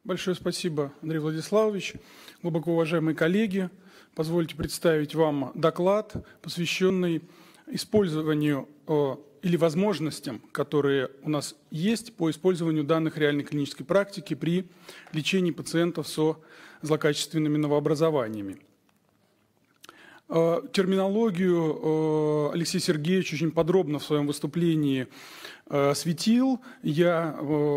Большое спасибо, Андрей Владиславович. Глубоко уважаемые коллеги, позвольте представить вам доклад, посвященный использованию или возможностям, которые у нас есть по использованию данных реальной клинической практики при лечении пациентов со злокачественными новообразованиями. Терминологию Алексей Сергеевич очень подробно в своем выступлении осветил. Я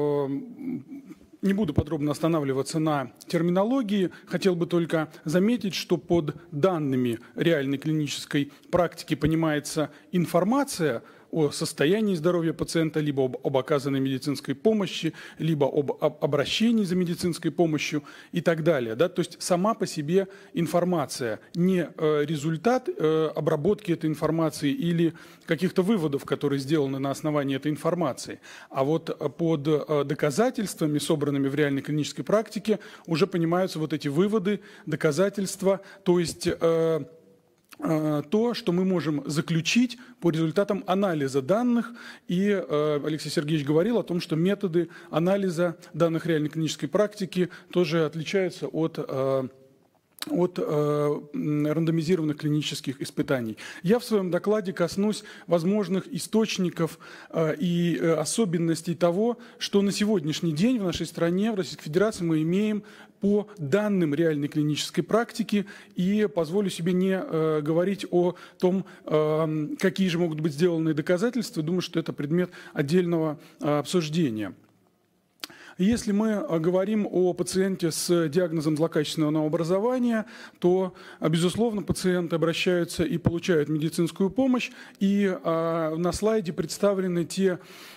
не буду подробно останавливаться на терминологии. Хотел бы только заметить, что под данными реальной клинической практики понимается информация о состоянии здоровья пациента, либо об оказанной медицинской помощи, либо об обращении за медицинской помощью и так далее. Да? То есть сама по себе информация, не результат обработки этой информации или каких-то выводов, которые сделаны на основании этой информации. А вот под доказательствами, собранными в реальной клинической практике, уже понимаются вот эти выводы, доказательства, то есть то, что мы можем заключить по результатам анализа данных. И Алексей Сергеевич говорил о том, что методы анализа данных реальной клинической практики тоже отличаются от рандомизированных клинических испытаний. Я в своем докладе коснусь возможных источников и особенностей того, что на сегодняшний день в нашей стране, в Российской Федерации, мы имеем по данным реальной клинической практики, и позволю себе не говорить о том, какие же могут быть сделаны доказательства. Думаю, что это предмет отдельного обсуждения. Если мы говорим о пациенте с диагнозом злокачественного новообразования, то, безусловно, пациенты обращаются и получают медицинскую помощь, и на слайде представлены те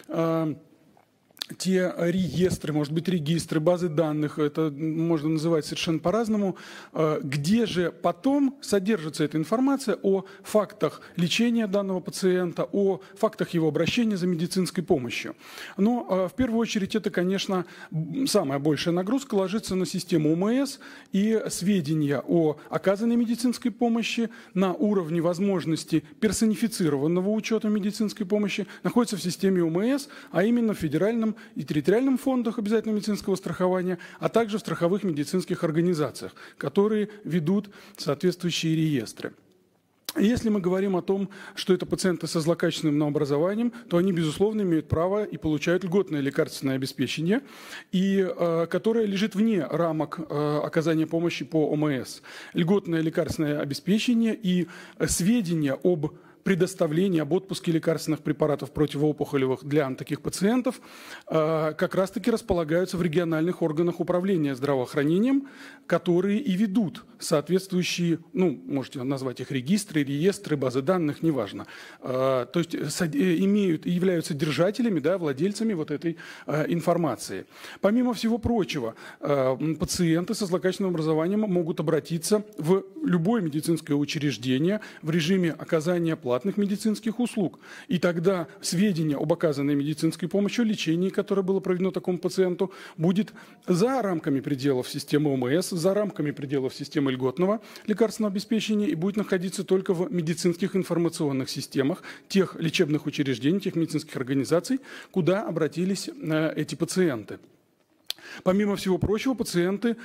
реестры, может быть, регистры, базы данных, это можно называть совершенно по-разному, где же потом содержится эта информация о фактах лечения данного пациента, о фактах его обращения за медицинской помощью. Но в первую очередь это, конечно, самая большая нагрузка ложится на систему ОМС, и сведения о оказанной медицинской помощи на уровне возможности персонифицированного учета медицинской помощи находятся в системе ОМС, а именно в федеральном и территориальном фондах обязательного медицинского страхования, а также в страховых медицинских организациях, которые ведут соответствующие реестры. Если мы говорим о том, что это пациенты со злокачественным новообразованием, то они, безусловно, имеют право и получают льготное лекарственное обеспечение, которое лежит вне рамок оказания помощи по ОМС. Льготное лекарственное обеспечение и сведения об предоставление об отпуске лекарственных препаратов противоопухолевых для таких пациентов как раз-таки располагаются в региональных органах управления здравоохранением, которые и ведут соответствующие, можете назвать их регистры, реестры, базы данных, неважно. То есть имеют и являются держателями, да, владельцами вот этой информации. Помимо всего прочего, пациенты со злокачественным образованием могут обратиться в любое медицинское учреждение в режиме оказания платных медицинских услуг. И тогда сведения об оказанной медицинской помощи, о лечении, которое было проведено такому пациенту, будет за рамками пределов системы ОМС, за рамками пределов системы льготного лекарственного обеспечения и будет находиться только в медицинских информационных системах тех лечебных учреждений, тех медицинских организаций, куда обратились эти пациенты. Помимо всего прочего, пациенты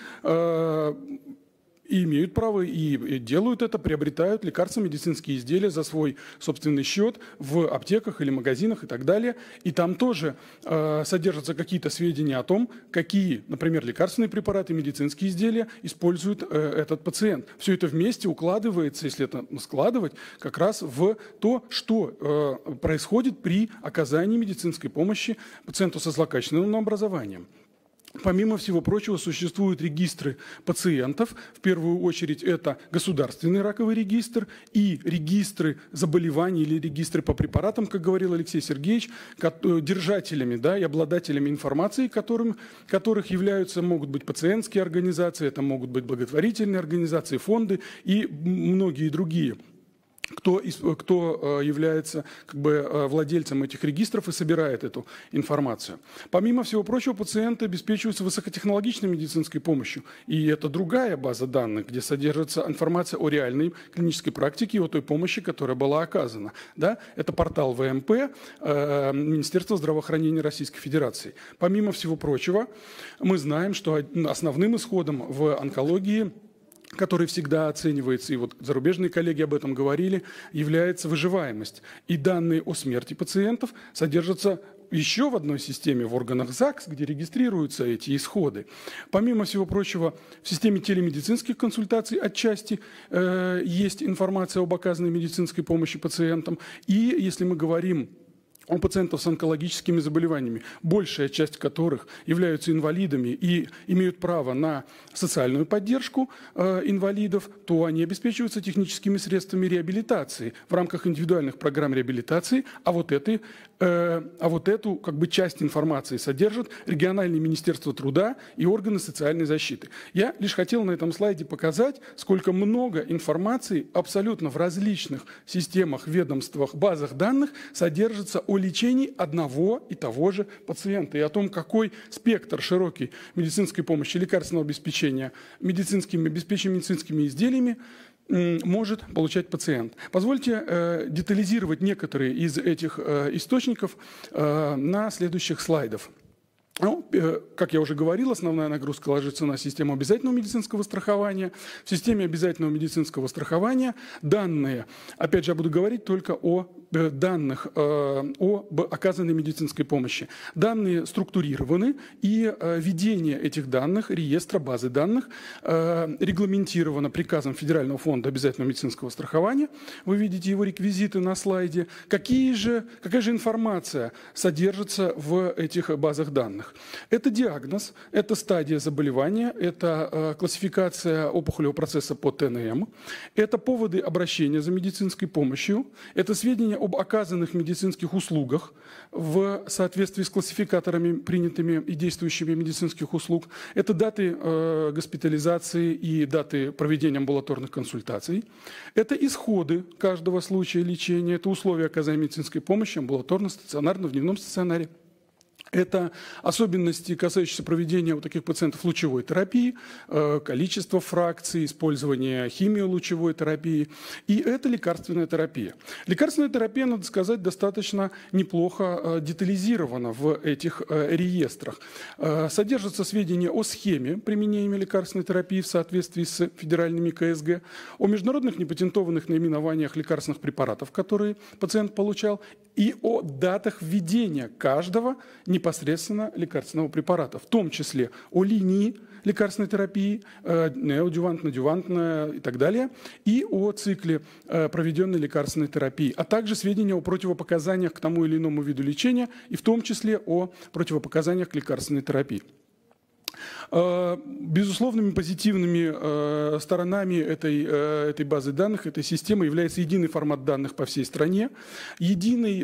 и имеют право, и делают это, приобретают лекарства, медицинские изделия за свой собственный счет в аптеках или магазинах и так далее. И там тоже содержатся какие-то сведения о том, какие, например, лекарственные препараты, медицинские изделия использует этот пациент. Все это вместе укладывается, если это складывать, как раз в то, что происходит при оказании медицинской помощи пациенту со злокачественным новообразованием. Помимо всего прочего, существуют регистры пациентов. В первую очередь это государственный раковый регистр и регистры заболеваний или регистры по препаратам, как говорил Алексей Сергеевич, держателями, да, и обладателями информации, которых являются, могут быть пациентские организации, это могут быть благотворительные организации, фонды и многие другие. кто является как бы владельцем этих регистров и собирает эту информацию. Помимо всего прочего, пациенты обеспечиваются высокотехнологичной медицинской помощью. И это другая база данных, где содержится информация о реальной клинической практике и о той помощи, которая была оказана. Да? Это портал ВМП Министерства здравоохранения Российской Федерации. Помимо всего прочего, мы знаем, что основным исходом в онкологии, который всегда оценивается, и вот зарубежные коллеги об этом говорили, является выживаемость. И данные о смерти пациентов содержатся еще в одной системе, в органах ЗАГС, где регистрируются эти исходы. Помимо всего прочего, в системе телемедицинских консультаций отчасти есть информация об оказанной медицинской помощи пациентам. И если мы говорим у пациентов с онкологическими заболеваниями, большая часть которых являются инвалидами и имеют право на социальную поддержку инвалидов, то они обеспечиваются техническими средствами реабилитации в рамках индивидуальных программ реабилитации, а вот эту как бы часть информации содержат региональные министерства труда и органы социальной защиты. Я лишь хотел на этом слайде показать, сколько много информации абсолютно в различных системах, ведомствах, базах данных содержится о лечении одного и того же пациента и о том, какой спектр широкий медицинской помощи, лекарственного обеспечения, медицинскими изделиями может получать пациент. Позвольте детализировать некоторые из этих источников на следующих слайдах. Ну, как я уже говорил, основная нагрузка ложится на систему обязательного медицинского страхования. В системе обязательного медицинского страхования данные, опять же, я буду говорить только о данных об оказанной медицинской помощи. Данные структурированы, и ведение этих данных, реестра, базы данных, регламентировано приказом Федерального фонда обязательного медицинского страхования. Вы видите его реквизиты на слайде. Какая же информация содержится в этих базах данных? Это диагноз, это стадия заболевания, это классификация опухолевого процесса по ТНМ, это поводы обращения за медицинской помощью, это сведения об оказанных медицинских услугах в соответствии с классификаторами, принятыми и действующими медицинских услуг. Это даты госпитализации и даты проведения амбулаторных консультаций. Это исходы каждого случая лечения, это условия оказания медицинской помощи амбулаторно, стационарно, в дневном стационаре. Это особенности, касающиеся проведения у таких пациентов лучевой терапии, количество фракций, использование химиолучевой терапии. И это лекарственная терапия. Лекарственная терапия, надо сказать, достаточно неплохо детализирована в этих реестрах. Содержатся сведения о схеме применения лекарственной терапии в соответствии с федеральными КСГ, о международных непатентованных наименованиях лекарственных препаратов, которые пациент получал, и о датах введения каждого непосредственно лекарственного препарата, в том числе о линии лекарственной терапии, неоадъювантная, адъювантная и так далее, и о цикле проведенной лекарственной терапии, а также сведения о противопоказаниях к тому или иному виду лечения, и в том числе о противопоказаниях к лекарственной терапии. Безусловными позитивными сторонами этой базы данных, этой системы является единый формат данных по всей стране, единый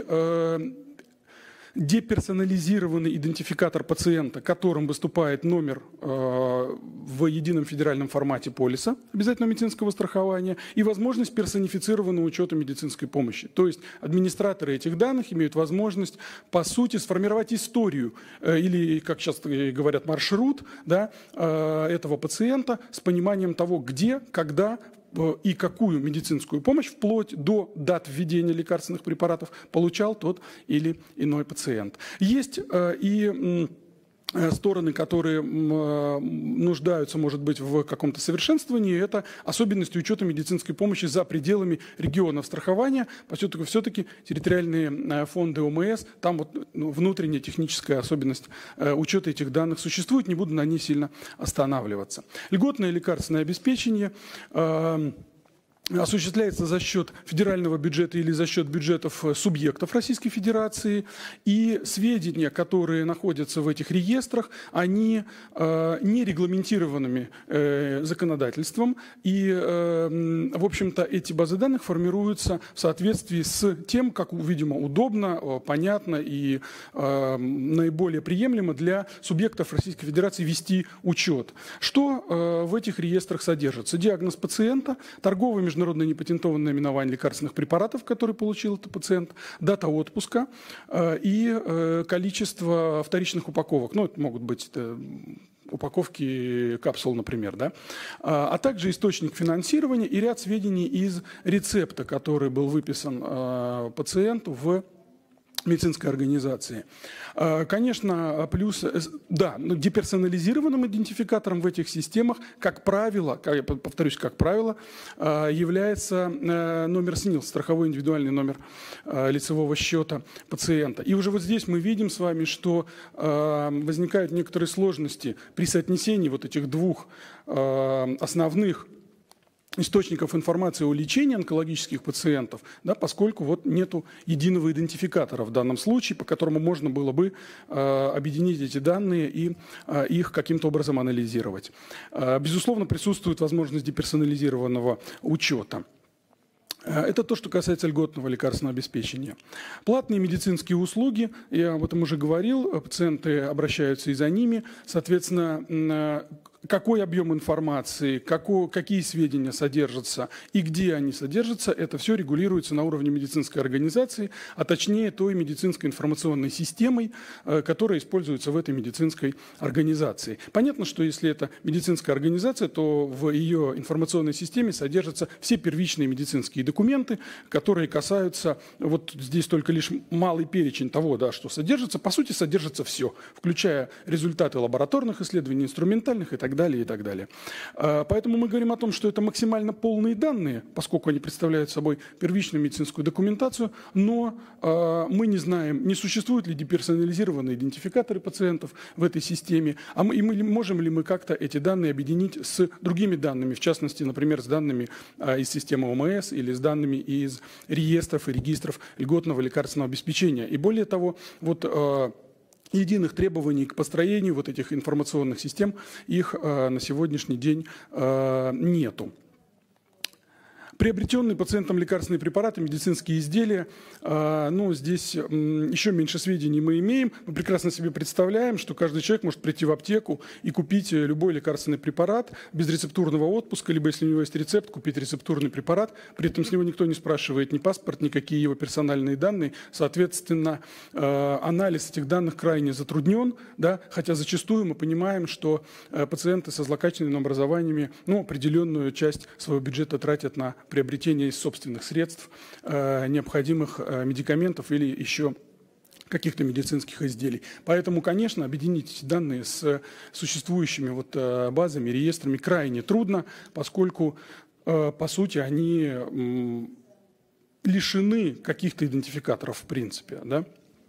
деперсонализированный идентификатор пациента, которым выступает номер в едином федеральном формате полиса обязательного медицинского страхования и возможность персонифицированного учета медицинской помощи. То есть администраторы этих данных имеют возможность, по сути, сформировать историю или, как сейчас говорят, маршрут, да, этого пациента с пониманием того, где, когда и какую медицинскую помощь вплоть до дат введения лекарственных препаратов получал тот или иной пациент. Есть и стороны, которые нуждаются, может быть, в каком-то совершенствовании, это особенности учета медицинской помощи за пределами регионов страхования, поскольку все-таки территориальные фонды ОМС, там вот внутренняя техническая особенность учета этих данных существует, не буду на ней сильно останавливаться. Льготное лекарственное обеспечение осуществляется за счет федерального бюджета или за счет бюджетов субъектов Российской Федерации, и сведения, которые находятся в этих реестрах, они не регламентированными законодательством, и, в общем-то, эти базы данных формируются в соответствии с тем, как, видимо, удобно, понятно и наиболее приемлемо для субъектов Российской Федерации вести учет. Что в этих реестрах содержится? Диагноз пациента, торговый международный международное непатентованное наименование лекарственных препаратов, которые получил этот пациент, дата отпуска и количество вторичных упаковок. Ну, это могут быть упаковки капсул, например, да? А также источник финансирования и ряд сведений из рецепта, который был выписан пациенту в медицинской организации. Конечно, плюс, да, деперсонализированным идентификатором в этих системах, как правило, я повторюсь, как правило, является номер СНИЛС, страховой индивидуальный номер лицевого счета пациента. И уже вот здесь мы видим с вами, что возникают некоторые сложности при соотнесении вот этих двух основных источников информации о лечении онкологических пациентов, да, поскольку вот нету единого идентификатора в данном случае, по которому можно было бы объединить эти данные и их каким-то образом анализировать. Безусловно, присутствует возможность деперсонализированного учета. Это то, что касается льготного лекарственного обеспечения. Платные медицинские услуги, я об этом уже говорил, пациенты обращаются и за ними, соответственно, какой объем информации, какие сведения содержатся и где они содержатся, это все регулируется на уровне медицинской организации, а точнее той медицинской информационной системой, которая используется в этой медицинской организации. Понятно, что если это медицинская организация, то в ее информационной системе содержатся все первичные медицинские документы, которые касаются, вот здесь только лишь малый перечень того, да, что содержится, по сути содержится все, включая результаты лабораторных исследований, инструментальных и так далее, и так далее. Поэтому мы говорим о том, что это максимально полные данные, поскольку они представляют собой первичную медицинскую документацию, но мы не знаем, не существуют ли деперсонализированные идентификаторы пациентов в этой системе, и можем ли мы как-то эти данные объединить с другими данными, в частности, например, с данными из системы ОМС или с данными из реестров и регистров льготного лекарственного обеспечения. И более того, вот единых требований к построению вот этих информационных систем, их на сегодняшний день нету. Приобретенные пациентам лекарственные препараты, медицинские изделия, ну, здесь еще меньше сведений мы имеем. Мы прекрасно себе представляем, что каждый человек может прийти в аптеку и купить любой лекарственный препарат без рецептурного отпуска, либо, если у него есть рецепт, купить рецептурный препарат. При этом с него никто не спрашивает ни паспорт, никакие его персональные данные. Соответственно, анализ этих данных крайне затруднен, да, хотя зачастую мы понимаем, что пациенты со злокачественными образованиями, ну, определенную часть своего бюджета тратят на приобретение из собственных средств необходимых медикаментов или еще каких-то медицинских изделий. Поэтому, конечно, объединить эти данные с существующими вот базами, реестрами крайне трудно, поскольку, по сути, они лишены каких-то идентификаторов в принципе, да?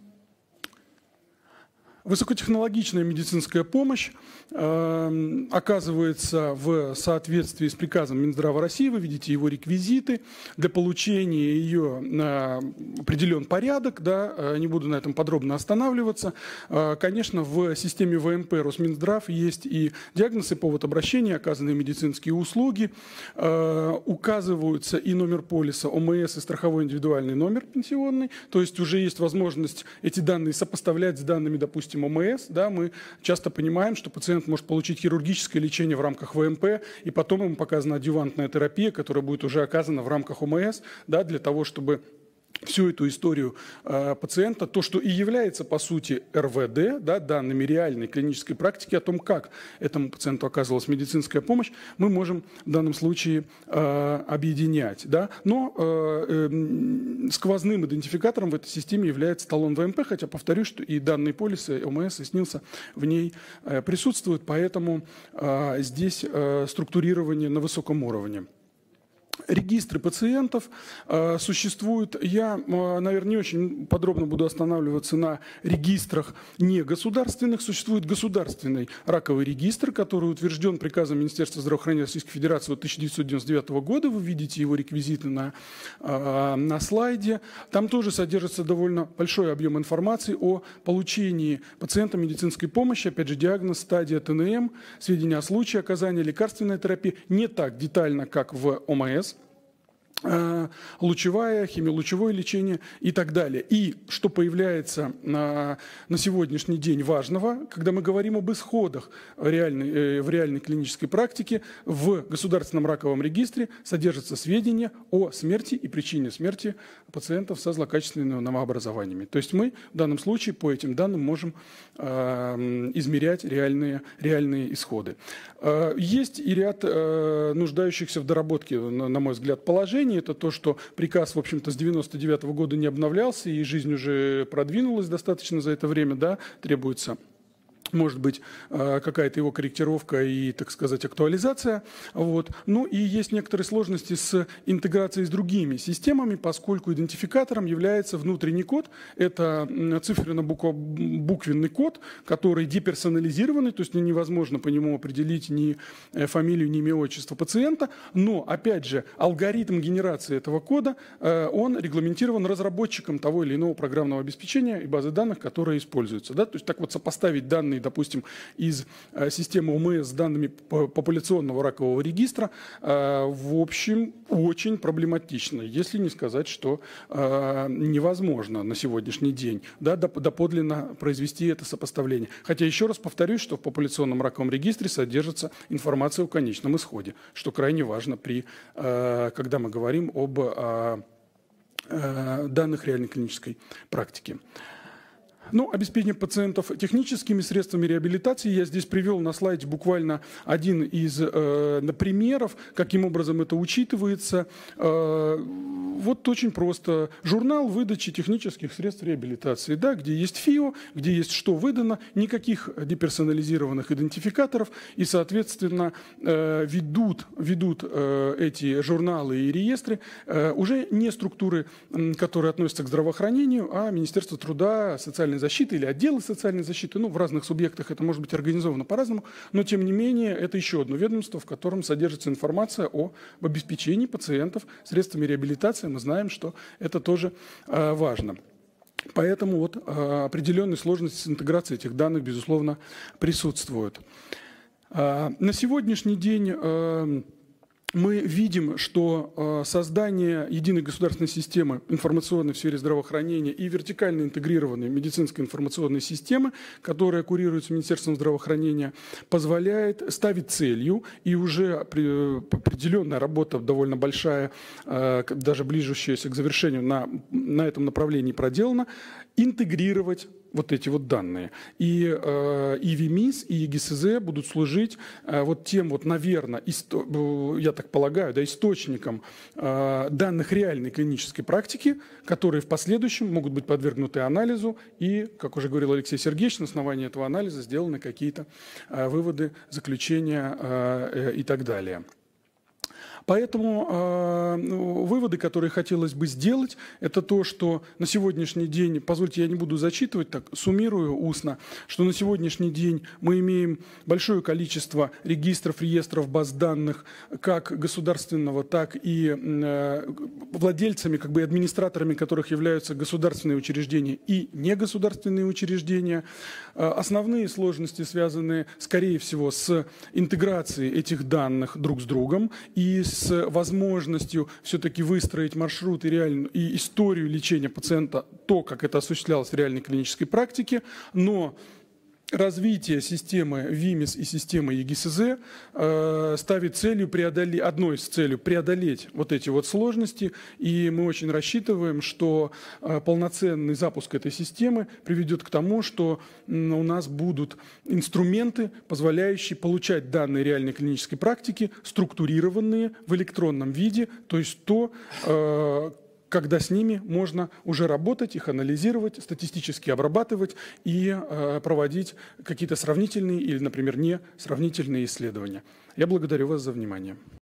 Высокотехнологичная медицинская помощь оказывается в соответствии с приказом Минздрава России. Вы видите его реквизиты. Для получения ее определен порядок. Да, не буду на этом подробно останавливаться. Конечно, в системе ВМП Росминздрав есть и диагноз, и повод обращения, оказанные медицинские услуги. Указываются и номер полиса ОМС, и страховой индивидуальный номер пенсионный. То есть уже есть возможность эти данные сопоставлять с данными, допустим, ОМС, да, мы часто понимаем, что пациент может получить хирургическое лечение в рамках ВМП, и потом ему показана адъювантная терапия, которая будет уже оказана в рамках ОМС, да, для того, чтобы всю эту историю пациента, то, что и является, по сути, РВД, да, данными реальной клинической практики о том, как этому пациенту оказывалась медицинская помощь, мы можем в данном случае объединять. Да. Но сквозным идентификатором в этой системе является талон ВМП, хотя, повторюсь, что и данные полисы ОМС и СНИЛСа в ней присутствуют, поэтому здесь структурирование на высоком уровне. Регистры пациентов существуют. Я, наверное, не очень подробно буду останавливаться на регистрах негосударственных. Существует государственный раковый регистр, который утвержден приказом Министерства здравоохранения Российской Федерации от 1999 года. Вы видите его реквизиты на слайде. Там тоже содержится довольно большой объем информации о получении пациента медицинской помощи. Опять же, диагноз, стадия ТНМ, сведения о случае оказания лекарственной терапии. Не так детально, как в ОМС. лучевая, химиолучевое лечение и так далее. И что появляется на сегодняшний день важного, когда мы говорим об исходах в реальной клинической практике, в Государственном раковом регистре содержатся сведения о смерти и причине смерти пациентов со злокачественными новообразованиями. То есть мы в данном случае по этим данным можем измерять реальные исходы. Есть и ряд нуждающихся в доработке, на мой взгляд, положений. Это то, что приказ, в общем-то, с 1999 года не обновлялся, и жизнь уже продвинулась достаточно за это время, да, требуется, может быть, какая-то его корректировка и, так сказать, актуализация. Вот. Ну и есть некоторые сложности с интеграцией с другими системами, поскольку идентификатором является внутренний код. Это цифренно-буквенный код, который деперсонализированный, то есть невозможно по нему определить ни фамилию, ни имя, отчество пациента. Но, опять же, алгоритм генерации этого кода, он регламентирован разработчиком того или иного программного обеспечения и базы данных, которые используются. Да? То есть так вот сопоставить данные, допустим, из системы ОМС с данными популяционного ракового регистра, в общем, очень проблематично, если не сказать, что невозможно на сегодняшний день, да, доподлинно произвести это сопоставление. Хотя еще раз повторюсь, что в популяционном раковом регистре содержится информация о конечном исходе, что крайне важно, когда мы говорим об данных реальной клинической практики. Ну, обеспечение пациентов техническими средствами реабилитации. Я здесь привел на слайде буквально один из примеров, каким образом это учитывается. Вот очень просто. Журнал выдачи технических средств реабилитации, да, где есть ФИО, где есть что выдано, никаких деперсонализированных идентификаторов, и, соответственно, ведут эти журналы и реестры уже не структуры, которые относятся к здравоохранению, а Министерство труда, социальной защиты или отделы социальной защиты. Ну, в разных субъектах это может быть организовано по-разному, но, тем не менее, это еще одно ведомство, в котором содержится информация об обеспечении пациентов средствами реабилитации. Мы знаем, что это тоже важно. Поэтому вот определенные сложности с интеграцией этих данных, безусловно, присутствуют. На сегодняшний день мы видим, что создание единой государственной системы информационной в сфере здравоохранения и вертикально интегрированной медицинской информационной системы, которая курируется Министерством здравоохранения, ставит целью, и уже определенная работа, довольно большая, даже ближущаяся к завершению на этом направлении проделана, интегрировать вот эти вот данные. И ВИМИС, и ЕГСЗ будут служить вот тем, вот, наверное, я так полагаю, да, источником данных реальной клинической практики, которые в последующем могут быть подвергнуты анализу, и, как уже говорил Алексей Сергеевич, на основании этого анализа сделаны какие-то выводы, заключения и так далее. Поэтому выводы, которые хотелось бы сделать, это то, что на сегодняшний день, позвольте, я не буду зачитывать, так суммирую устно, что на сегодняшний день мы имеем большое количество регистров, реестров, баз данных, как государственного, так и владельцами, как бы администраторами которых являются государственные учреждения и негосударственные учреждения. Основные сложности связаны, скорее всего, с интеграцией этих данных друг с другом и с возможностью все-таки выстроить маршрут и историю лечения пациента, то, как это осуществлялось в реальной клинической практике, но развитие системы ВИМИС и системы ЕГСЗ ставит одной из целей преодолеть вот эти вот сложности, и мы очень рассчитываем, что полноценный запуск этой системы приведет к тому, что у нас будут инструменты, позволяющие получать данные реальной клинической практики, структурированные в электронном виде, то есть когда с ними можно уже работать, их анализировать, статистически обрабатывать и проводить какие-то сравнительные или, например, не сравнительные исследования. Я благодарю вас за внимание.